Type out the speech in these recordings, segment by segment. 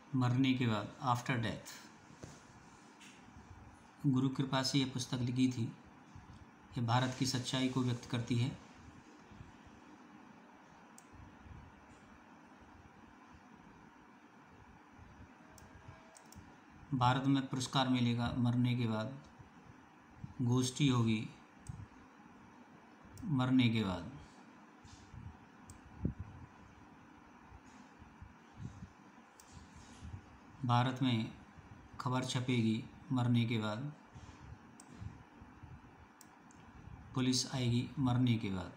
मरने के बाद, आफ्टर डेथ। गुरु कृपा से यह पुस्तक लिखी थी। यह भारत की सच्चाई को व्यक्त करती है। भारत में पुरस्कार मिलेगा मरने के बाद, गोष्ठी होगी मरने के बाद, भारत में खबर छपेगी मरने के बाद, पुलिस आएगी मरने के बाद,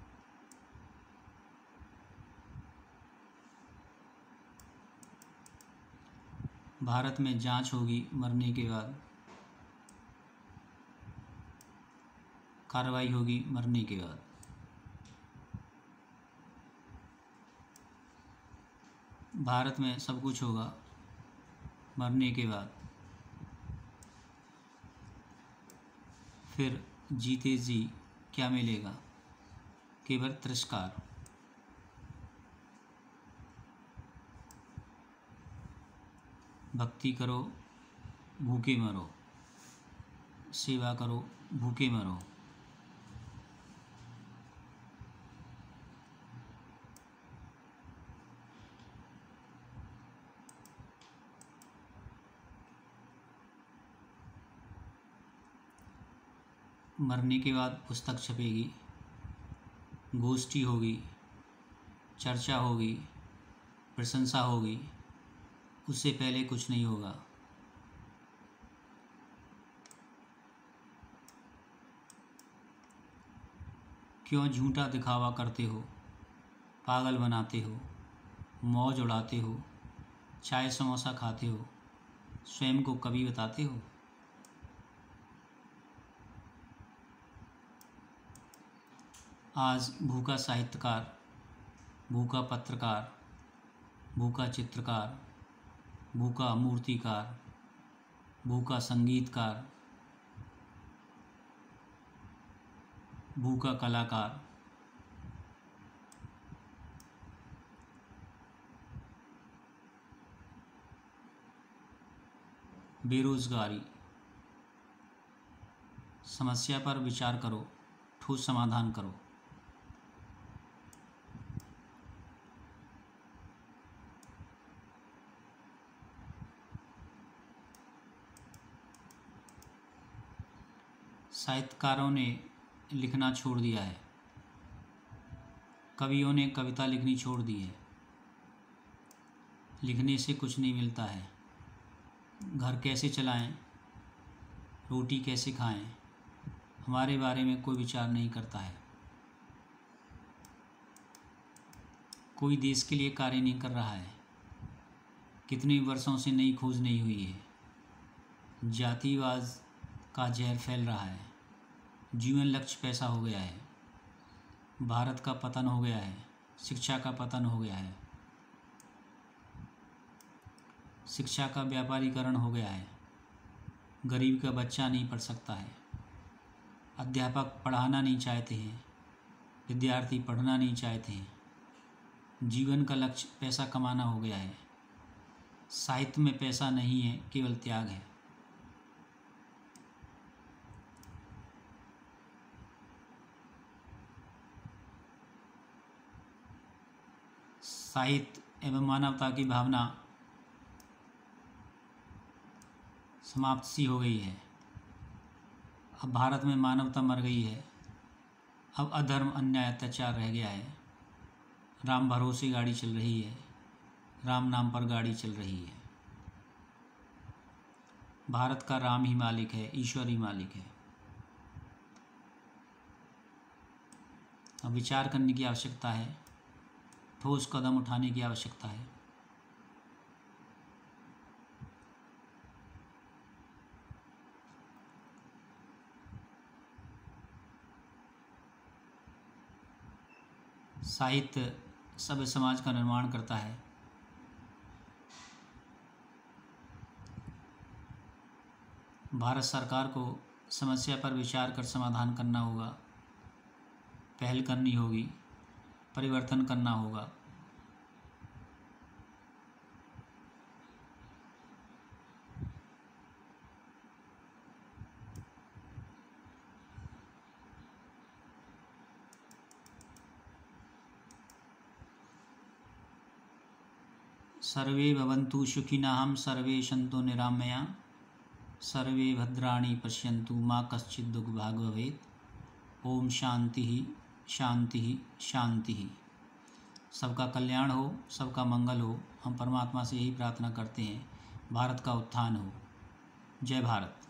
भारत में जांच होगी मरने के बाद, कार्रवाई होगी मरने के बाद, भारत में सब कुछ होगा मरने के बाद, फिर जीते जी क्या मिलेगा? केवल तिरस्कार। भक्ति करो भूखे मरो, सेवा करो भूखे मरो। मरने के बाद पुस्तक छपेगी, गोष्ठी होगी, चर्चा होगी, प्रशंसा होगी। उससे पहले कुछ नहीं होगा। क्यों झूठा दिखावा करते हो, पागल बनाते हो, मौज उड़ाते हो, चाय समोसा खाते हो, स्वयं को कभी बताते हो? आज भूखा साहित्यकार, भूखा पत्रकार, भूखा चित्रकार, भूखा मूर्तिकार, भूखा संगीतकार, भूखा कलाकार, बेरोजगारी। समस्या पर विचार करो, ठोस समाधान करो। साहित्यकारों ने लिखना छोड़ दिया है, कवियों ने कविता लिखनी छोड़ दी है। लिखने से कुछ नहीं मिलता है। घर कैसे चलाएं, रोटी कैसे खाएं, हमारे बारे में कोई विचार नहीं करता है। कोई देश के लिए कार्य नहीं कर रहा है। कितने वर्षों से नई खोज नहीं हुई है। जातिवाद का जहर फैल रहा है। जीवन लक्ष्य पैसा हो गया है। भारत का पतन हो गया है। शिक्षा का पतन हो गया है। शिक्षा का व्यापारीकरण हो गया है। गरीब का बच्चा नहीं पढ़ सकता है। अध्यापक पढ़ाना नहीं चाहते हैं। विद्यार्थी पढ़ना नहीं चाहते हैं। जीवन का लक्ष्य पैसा कमाना हो गया है। साहित्य में पैसा नहीं है, केवल त्याग है। साहित्य एवं मानवता की भावना समाप्त सी हो गई है। अब भारत में मानवता मर गई है। अब अधर्म, अन्याय, अत्याचार रह गया है। राम भरोसे गाड़ी चल रही है। राम नाम पर गाड़ी चल रही है। भारत का राम ही मालिक है, ईश्वर ही मालिक है। अब विचार करने की आवश्यकता है। ठोस कदम उठाने की आवश्यकता है। साहित्य सभ्य समाज का निर्माण करता है। भारत सरकार को समस्या पर विचार कर समाधान करना होगा, पहल करनी होगी, परिवर्तन करना होगा। सर्वे भवन्तु सुखिनः सर्वे सन्तु निरामया सर्वे भद्राणि पश्यन्तु माँ कश्चित् दुःखभाग् भवेत्। ओम शांति शांति शांति। सबका कल्याण हो, सबका मंगल हो। हम परमात्मा से यही प्रार्थना करते हैं, भारत का उत्थान हो। जय भारत।